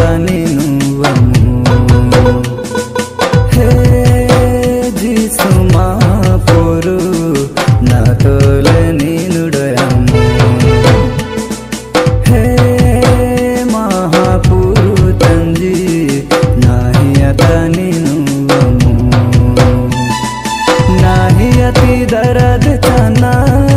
तानी नुवमु हे जीसु महापुरु ना तोले नीनुडयमु हे महापुरु तंजी नाहिया तानी नुवमु नाहियति दरद चना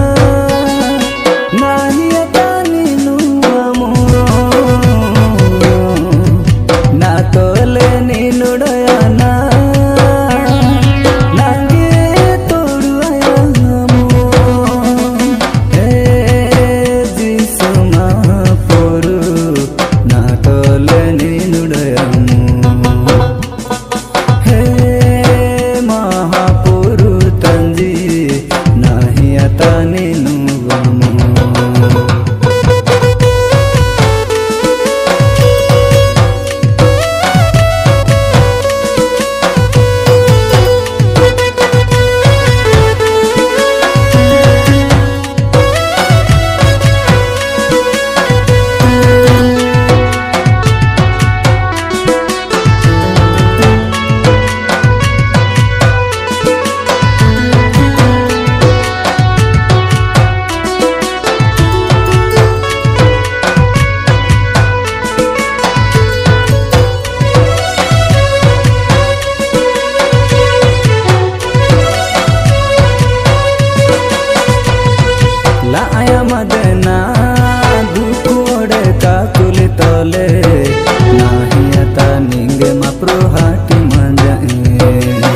मदना दुकोड़े काकुली तोले नाहियता निंगे माप्रो हाटी मंजाए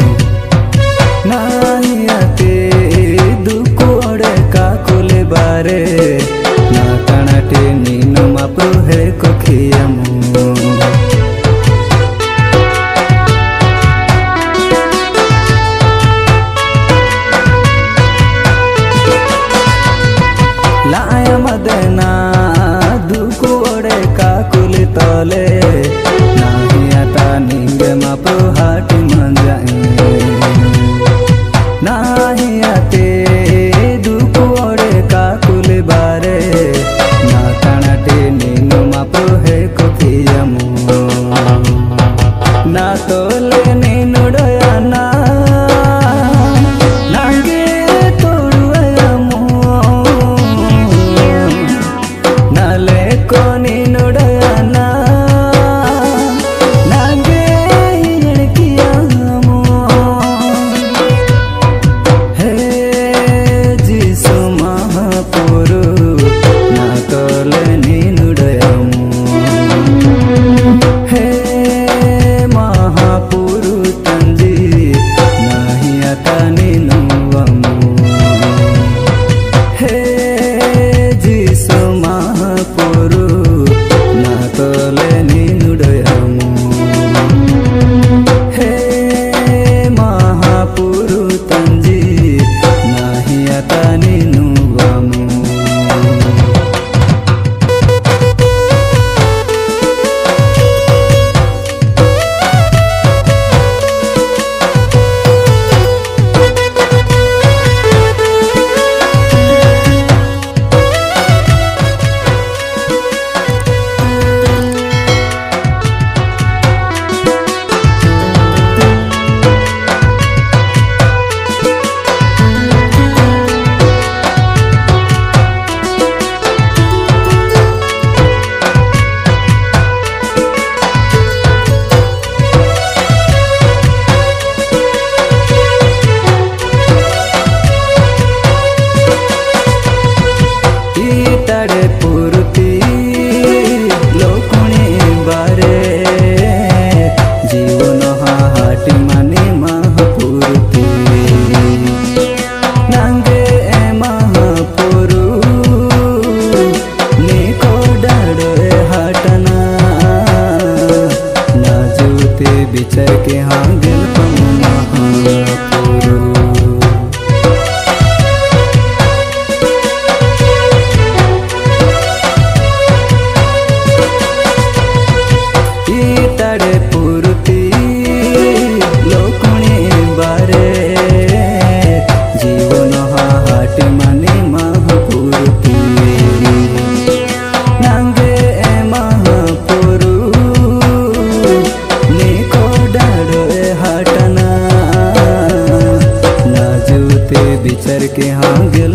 नाहियते दुकोड़े काकुली बारे ना कणाटे नीनो माप्रो है कोखियामु मदना दुकोड़े काकुली तोले नाहियता निंगे माप्रो हाटी मंजाए नाहियते दुकोड़े काकुली बारे ना कणाटे नीनो माप्रो है कोखियामु ना तोले नीनु डयाना बिचर के हाँ दिल तड़े पूर्ति लोकुणी बारे जीवन हाट माने महापूर्ति नांगे महापुरु बिचर के हाँ गेल